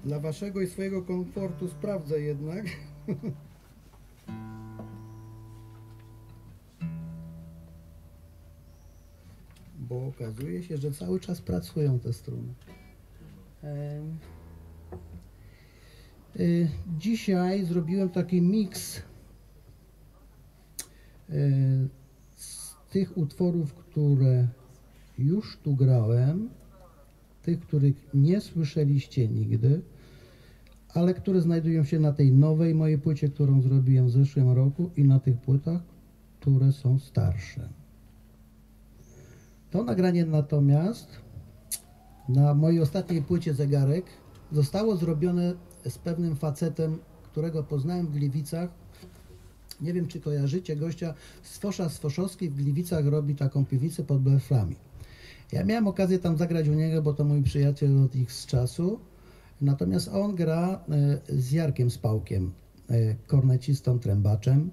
Dla waszego i swojego komfortu sprawdzę jednak. Bo okazuje się, że cały czas pracują te struny. Dzisiaj zrobiłem taki miks z tych utworów, które już tu grałem, tych, których nie słyszeliście nigdy, ale które znajdują się na tej nowej mojej płycie, którą zrobiłem w zeszłym roku, i na tych płytach, które są starsze. To nagranie natomiast na mojej ostatniej płycie Zegarek zostało zrobione z pewnym facetem, którego poznałem w Gliwicach. Nie wiem, czy kojarzycie gościa z Fosza z Foszowskiej. W Gliwicach robi taką piwnicę pod Bleflami. Ja miałem okazję tam zagrać u niego, bo to mój przyjaciel od ich z czasu. Natomiast on gra z Jarkiem Spałkiem, kornecistą, trębaczem.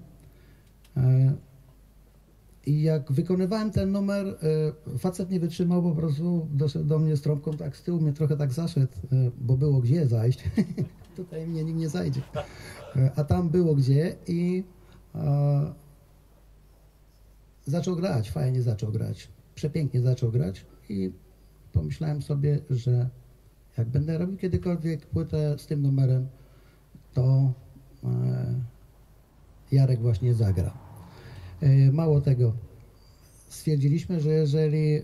I jak wykonywałem ten numer, facet nie wytrzymał, po prostu doszedł do mnie z trąbką tak z tyłu, mnie trochę tak zaszedł, bo było gdzie zajść. Tutaj mnie nikt nie zajdzie. A tam było gdzie i zaczął grać, fajnie zaczął grać, przepięknie zaczął grać i pomyślałem sobie, że jak będę robił kiedykolwiek płytę z tym numerem, to Jarek właśnie zagra. Mało tego, stwierdziliśmy, że jeżeli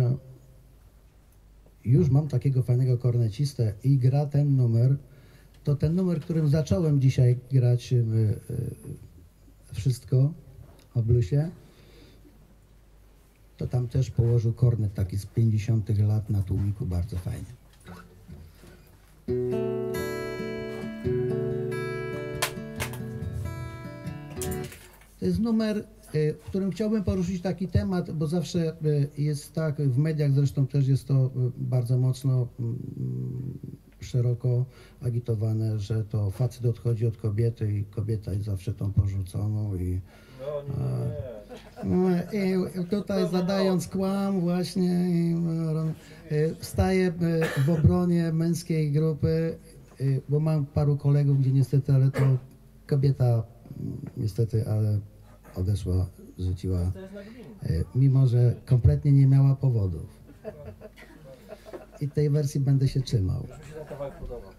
już mam takiego fajnego kornecistę i gra ten numer, to ten numer, którym zacząłem dzisiaj grać wszystko o bluesie, to tam też położył kornet taki z 50 lat na tłumiku, bardzo fajnie. To jest numer, w którym chciałbym poruszyć taki temat, bo zawsze jest tak, w mediach zresztą też jest to bardzo mocno szeroko agitowane, że to facet odchodzi od kobiety i kobieta jest zawsze tą porzuconą i tutaj zadając kłam właśnie staję w obronie męskiej grupy, bo mam paru kolegów, gdzie niestety, ale to kobieta niestety, ale odeszła, rzuciła, mimo że kompletnie nie miała powodów. I tej wersji będę się trzymał.